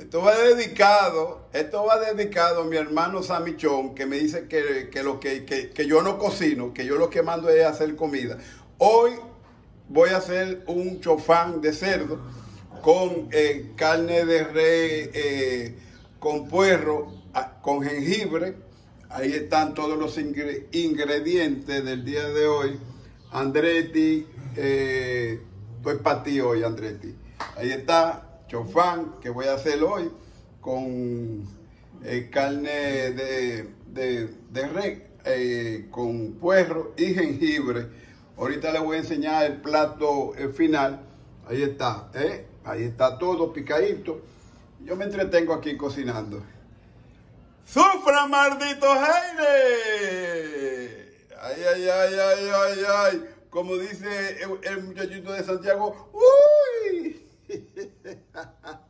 Esto va dedicado a mi hermano Samichón, que me dice que yo no cocino, que yo lo que mando es hacer comida. Hoy voy a hacer un chofán de cerdo con carne de res, con puerro, con jengibre. Ahí están todos los ingredientes del día de hoy. Andretti, estoy para ti hoy, Andretti. Ahí está, chofán que voy a hacer hoy con carne de res, con puerro y jengibre. Ahorita les voy a enseñar el plato final. Ahí está, ahí está todo picadito. Yo me entretengo aquí cocinando. ¡Sufra, maldito Jaime! ¡Ay, ay, ay, ay, ay, ay! Como dice el muchachito de Santiago, ¡uy!